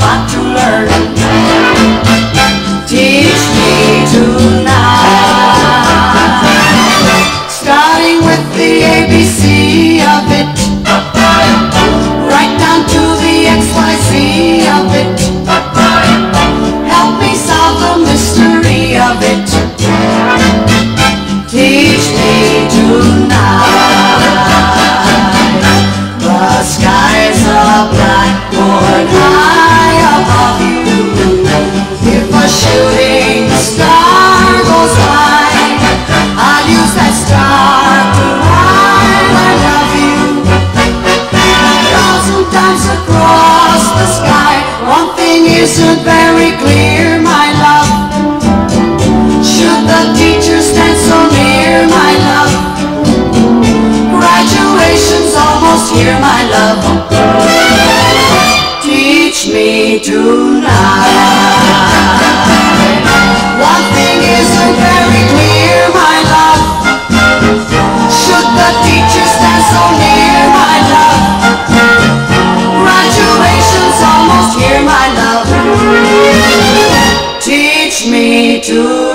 got to learn. Teach me tonight, starting with the ABC of it, right down to the XYZ of it. Help me solve the mystery of it. Teach me tonight. The sky's a blackboard high above you. If a shooting star goes by, I'll use that star to write I love you. 1,000 times across the sky, one thing isn't very clear, my love. Should the teacher stand so near, my love? Graduation's almost here, my love. Teach me tonight. One thing isn't very clear, my love. Should the teacher stand so near, my love? Graduation's almost here, my love. Teach me tonight.